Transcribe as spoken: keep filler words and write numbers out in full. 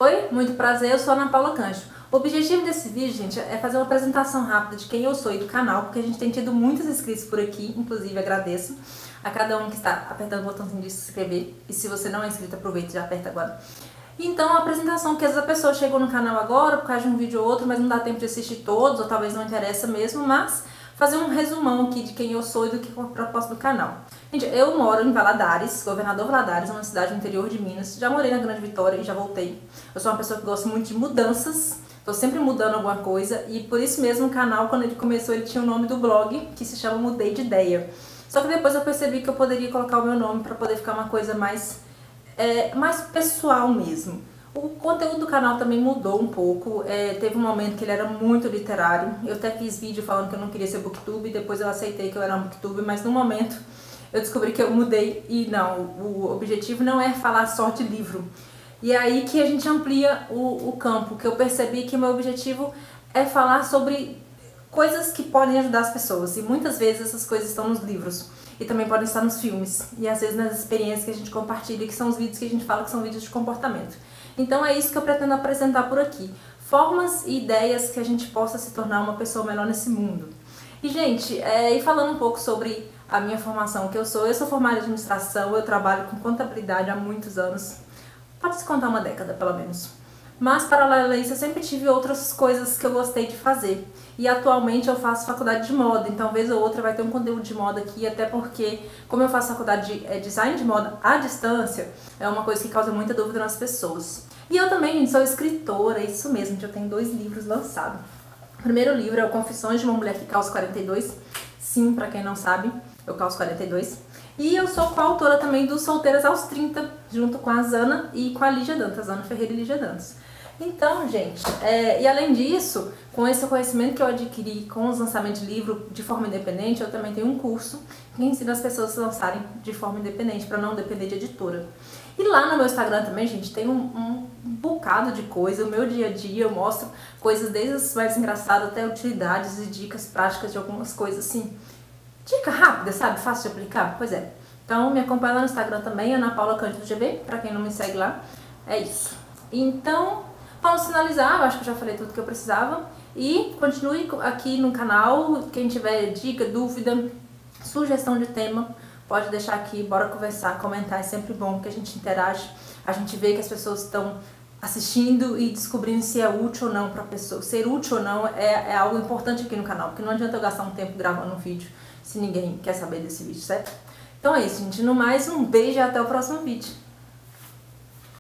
Oi, muito prazer, eu sou a Ana Paula Cândido. O objetivo desse vídeo, gente, é fazer uma apresentação rápida de quem eu sou e do canal, porque a gente tem tido muitos inscritos por aqui, inclusive agradeço a cada um que está apertando o botãozinho de se inscrever, e se você não é inscrito, aproveita e já aperta agora. Então, a apresentação, porque às vezes a pessoa chegou no canal agora por causa de um vídeo ou outro, mas não dá tempo de assistir todos, ou talvez não interessa mesmo, mas fazer um resumão aqui de quem eu sou e do que é o propósito do canal. Gente, eu moro em Valadares, Governador Valadares, uma cidade do interior de Minas. Já morei na Grande Vitória e já voltei. Eu sou uma pessoa que gosta muito de mudanças, tô sempre mudando alguma coisa, e por isso mesmo o canal, quando ele começou, ele tinha o nome do blog, que se chama Mudei de Ideia. Só que depois eu percebi que eu poderia colocar o meu nome para poder ficar uma coisa mais, é, mais pessoal mesmo. O conteúdo do canal também mudou um pouco, é, teve um momento que ele era muito literário. Eu até fiz vídeo falando que eu não queria ser booktube, depois eu aceitei que eu era um booktube, mas no momento eu descobri que eu mudei e não, o objetivo não é falar só de livro. E é aí que a gente amplia o, o campo, que eu percebi que o meu objetivo é falar sobre coisas que podem ajudar as pessoas, e muitas vezes essas coisas estão nos livros. E também podem estar nos filmes, e às vezes nas experiências que a gente compartilha, que são os vídeos que a gente fala que são vídeos de comportamento. Então é isso que eu pretendo apresentar por aqui. Formas e ideias que a gente possa se tornar uma pessoa melhor nesse mundo. E, gente, é, e falando um pouco sobre a minha formação, que eu sou, eu sou formada em administração, eu trabalho com contabilidade há muitos anos. Pode-se contar uma década, pelo menos. Mas, paralelo a isso, eu sempre tive outras coisas que eu gostei de fazer. E atualmente eu faço faculdade de moda, então vez ou outra vai ter um conteúdo de moda aqui, até porque, como eu faço faculdade de é, design de moda à distância, é uma coisa que causa muita dúvida nas pessoas. E eu também, gente, sou escritora, isso mesmo, eu tenho dois livros lançados. O primeiro livro é o Confissões de uma Mulher que Calça quarenta e dois. Sim, pra quem não sabe, eu calço quarenta e dois. E eu sou coautora também do Solteiras aos trinta, junto com a Zana e com a Lígia Dantas, Ana Ferreira e Lígia Dantas. Então, gente, é, e além disso, com esse conhecimento que eu adquiri com os lançamentos de livro de forma independente, eu também tenho um curso que ensina as pessoas a se lançarem de forma independente, para não depender de editora. E lá no meu Instagram também, gente, tem um, um bocado de coisa, o meu dia a dia, eu mostro coisas desde as mais engraçadas até utilidades e dicas práticas de algumas coisas assim. Dica rápida, sabe? Fácil de aplicar? Pois é. Então me acompanha lá no Instagram também, Ana Paula Cândido G V, pra quem não me segue lá. É isso. Então, vamos finalizar, eu acho que eu já falei tudo que eu precisava. E continue aqui no canal, quem tiver dica, dúvida, sugestão de tema, pode deixar aqui, bora conversar, comentar, é sempre bom que a gente interage, a gente vê que as pessoas estão assistindo e descobrindo se é útil ou não para a pessoa. Ser útil ou não é, é algo importante aqui no canal, porque não adianta eu gastar um tempo gravando um vídeo se ninguém quer saber desse vídeo, certo? Então é isso, gente. No mais, um beijo e até o próximo vídeo.